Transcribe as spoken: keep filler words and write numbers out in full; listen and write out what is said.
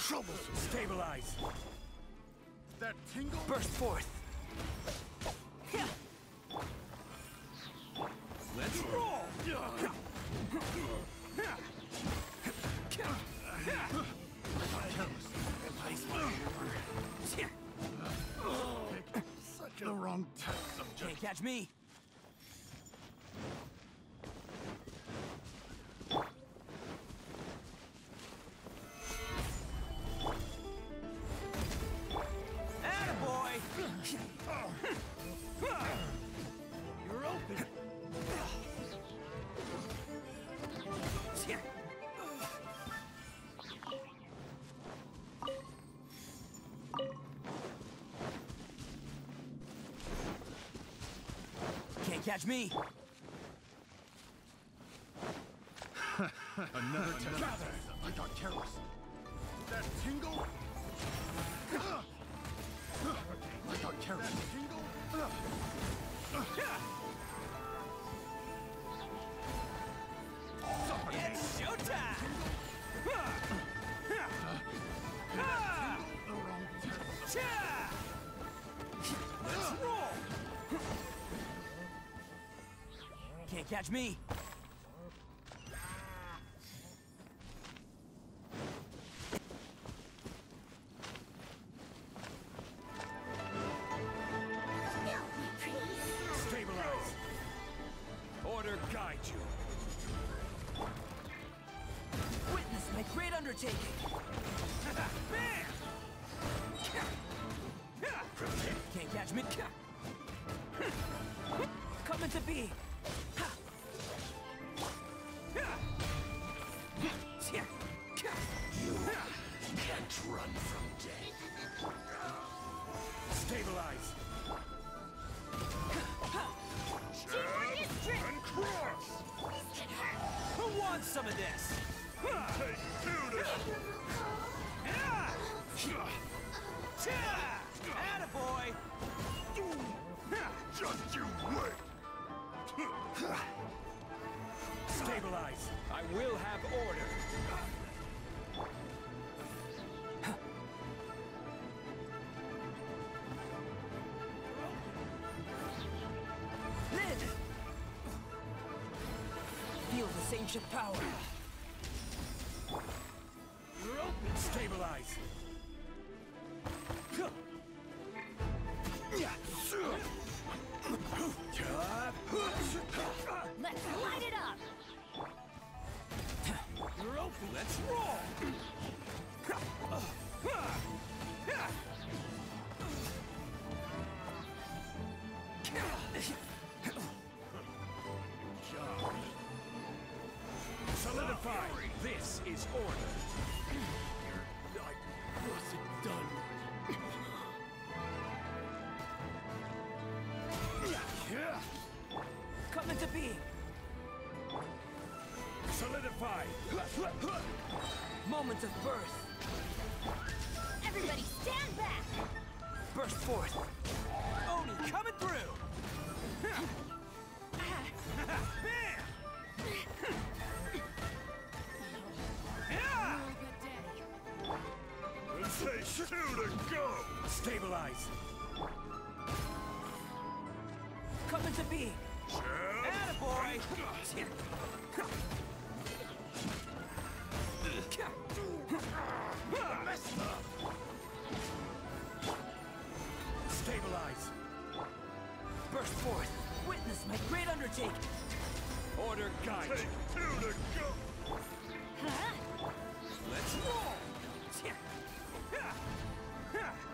Troublesome. Stabilize. That tingle. Burst forth. Let's roll. Such the wrong test subject. Can't catch me. Attaboy! You're open. Can't catch me. Another test. Gather. I got careless. That tingle. I got careless. That tingle. It's showtime! The wrong test. Let's roll! Can't catch me. Stabilize. Order guide you. Witness my great undertaking. Bam! Can't catch me. Coming to be. You can't run from death. Stabilize. And cross. Who wants some of this? Take two to Attaboy! just you wait. Stabilize. I will have order. Lid! Feel this ancient power. You're open. Stabilize. Let's light it up! You're open. Let's roll. Solidify. This is order. I wasn't done. Coming to be. Solidify. Moment of birth. Everybody stand back! Burst forth. Oni coming through. Bam! Good day. Say two to go. Stabilize. Coming to be. Attaboy! Messed up. Stabilize. Burst forth. Witness my great undertaking. Order guide Take you. two to go. Huh? Let's roll.